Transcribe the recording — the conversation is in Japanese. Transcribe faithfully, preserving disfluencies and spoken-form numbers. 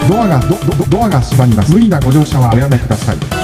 ドアがドドドドアが閉まります。無理なご乗車はおやめください。